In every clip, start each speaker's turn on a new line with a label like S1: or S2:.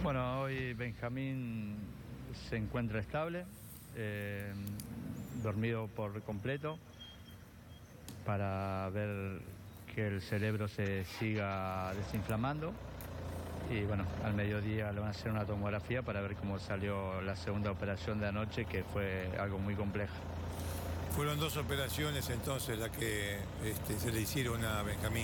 S1: Bueno, hoy Benjamín se encuentra estable, dormido por completo, para ver que el cerebro se siga desinflamando. Y bueno, al mediodía le van a hacer una tomografía para ver cómo salió la segunda operación de anoche, que fue algo muy compleja.
S2: Fueron dos operaciones entonces las que se le hicieron a Benjamín.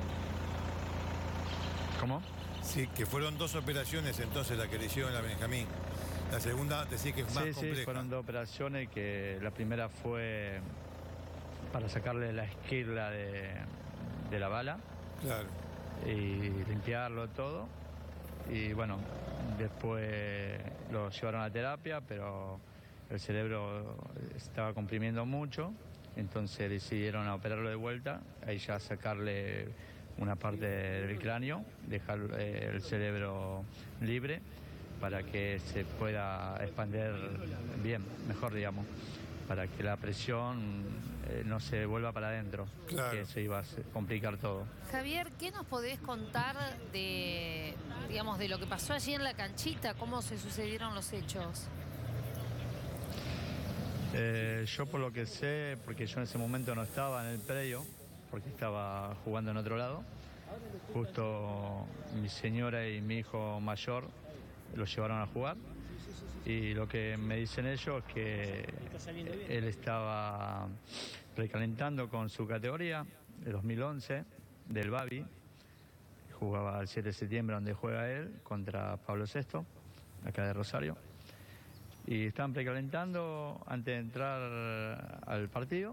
S1: ¿Cómo?
S2: Sí, que fueron dos operaciones entonces las que le hicieron a Benjamín. La segunda decís que es más compleja.
S1: Sí, fueron dos operaciones, que la primera fue para sacarle la esquirla de la bala.
S2: Claro.
S1: Y limpiarlo todo. Y bueno, después lo llevaron a terapia, pero el cerebro estaba comprimiendo mucho, entonces decidieron operarlo de vuelta, ahí ya sacarle una parte del cráneo, dejar el cerebro libre para que se pueda expandir bien, mejor digamos, para que la presión no se vuelva para adentro,
S2: claro,
S1: que se iba a complicar todo.
S3: Javier, ¿qué nos podés contar de, digamos, de lo que pasó allí en la canchita? ¿Cómo se sucedieron los hechos?
S1: Yo por lo que sé, porque yo en ese momento no estaba en el predio, porque estaba jugando en otro lado, justo mi señora y mi hijo mayor los llevaron a jugar, y lo que me dicen ellos es que él estaba precalentando con su categoría de 2011 del Babi, jugaba el 7 de septiembre donde juega él contra Pablo VI, acá de Rosario, y estaban precalentando antes de entrar al partido,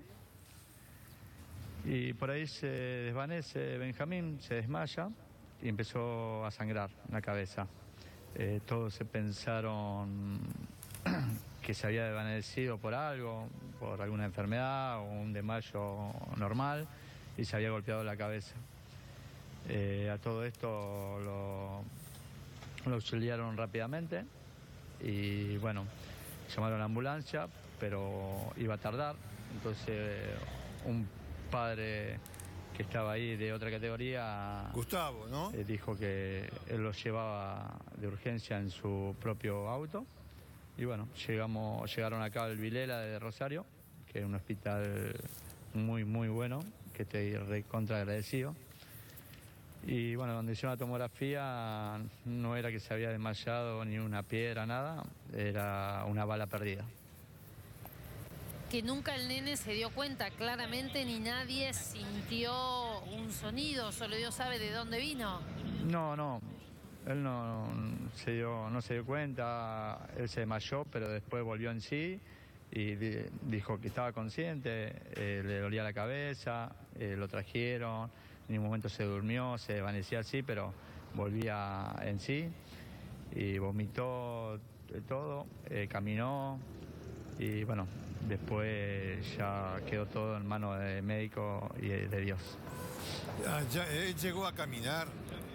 S1: y por ahí se desvanece Benjamín, se desmaya y empezó a sangrar en la cabeza. Todos se pensaron que se había desvanecido por algo, por alguna enfermedad o un desmayo normal, y se había golpeado la cabeza. A todo esto lo auxiliaron rápidamente y bueno, llamaron a la ambulancia, pero iba a tardar. Entonces un padre que estaba ahí de otra categoría,
S2: Gustavo, ¿no?
S1: Dijo que él lo llevaba de urgencia en su propio auto. Y bueno, llegaron acá al Vilela de Rosario, que es un hospital muy bueno, que estoy recontra agradecido. Y bueno, donde hicieron la tomografía no era que se había desmayado ni una piedra, nada, era una bala perdida.
S3: Que nunca el nene se dio cuenta claramente, ni nadie sintió un sonido, solo Dios sabe de dónde vino.
S1: No, él no se dio cuenta, él se desmayó, pero después volvió en sí y dijo que estaba consciente, le dolía la cabeza, lo trajeron, en un momento se durmió, se desvanecía así, pero volvía en sí y vomitó todo, caminó y bueno, después ya quedó todo en manos del médico y de Dios.
S2: Él llegó a caminar.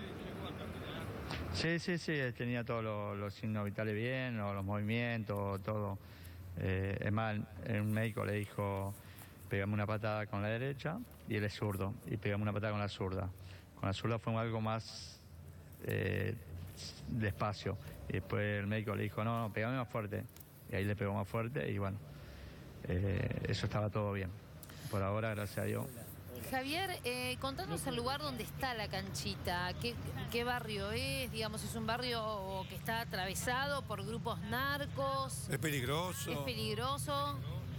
S1: Sí, tenía todos los signos vitales bien, los movimientos, todo. Es más, un médico le dijo, pegame una patada con la derecha, y él es zurdo, y pegame una patada con la zurda. Con la zurda fue algo más despacio, y después el médico le dijo, no, pegame más fuerte, y ahí le pegó más fuerte, y bueno, eso estaba todo bien. Por ahora, gracias a Dios.
S3: Javier, contanos el lugar donde está la canchita, qué barrio es, digamos, es un barrio que está atravesado por grupos narcos.
S2: Es peligroso.
S3: Es peligroso.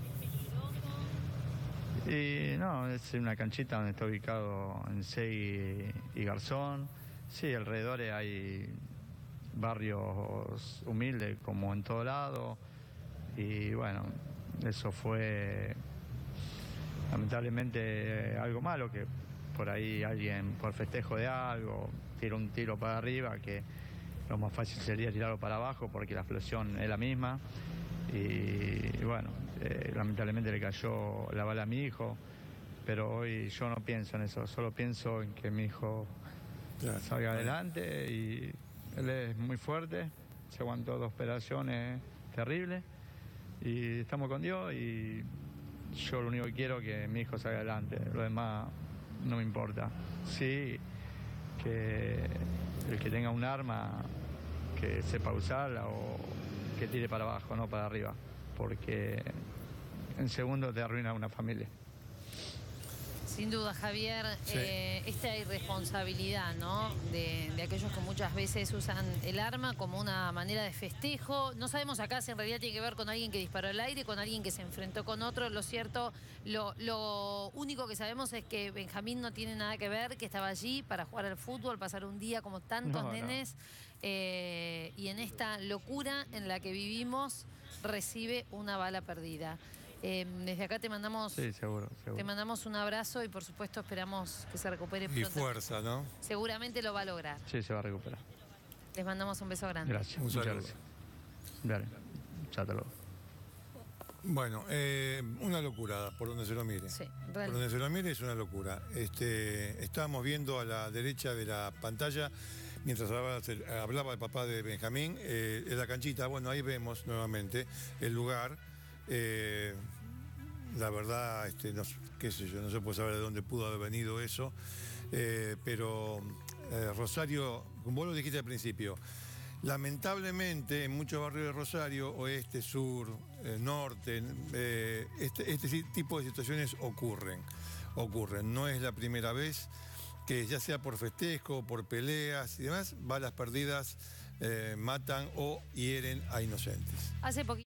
S1: Y no, es una canchita donde está ubicado en Segui y Garzón. Sí, alrededor hay barrios humildes como en todo lado. Y bueno, eso fue lamentablemente algo malo, que por ahí alguien por festejo de algo tira un tiro para arriba, que lo más fácil sería tirarlo para abajo porque la explosión es la misma. Y bueno, lamentablemente le cayó la bala a mi hijo, pero hoy yo no pienso en eso, solo pienso en que mi hijo salga adelante, y él es muy fuerte, se aguantó 2 operaciones terribles y estamos con Dios, y yo lo único que quiero es que mi hijo salga adelante, lo demás no me importa. Sí, que el que tenga un arma que sepa usarla o que tire para abajo, no para arriba, porque en segundo te arruina una familia.
S3: Sin duda, Javier,
S2: Sí.
S3: Esta irresponsabilidad, ¿no? De aquellos que muchas veces usan el arma como una manera de festejo. No sabemos acá si en realidad tiene que ver con alguien que disparó al aire, con alguien que se enfrentó con otro. Lo cierto, lo único que sabemos es que Benjamín no tiene nada que ver, que estaba allí para jugar al fútbol, pasar un día como tantos nenes. Y en esta locura en la que vivimos recibe una bala perdida. Desde acá te mandamos,
S1: Sí, seguro.
S3: te mandamos un abrazo y por supuesto esperamos que se recupere
S2: Y
S3: pronto.
S2: fuerza, ¿no?
S3: Seguramente lo va a lograr.
S1: Sí, se va a recuperar.
S3: Les mandamos un beso grande.
S1: Gracias,
S2: Un
S1: muchas
S2: saludo.
S1: gracias. Dale, ya te lo.
S2: Bueno, una locura, por donde se lo mire.
S3: Sí,
S2: Por
S3: realmente.
S2: donde se lo mire es una locura. Estábamos viendo a la derecha de la pantalla, mientras hablaba el papá de Benjamín, en la canchita. Bueno, ahí vemos nuevamente el lugar. La verdad, no, qué sé yo, no se puede saber de dónde pudo haber venido eso. Pero Rosario, como vos lo dijiste al principio, lamentablemente en muchos barrios de Rosario, oeste, sur, norte, este tipo de situaciones ocurren. No es la primera vez que, ya sea por festejo, por peleas y demás, balas perdidas matan o hieren a inocentes.
S3: Hace poquito.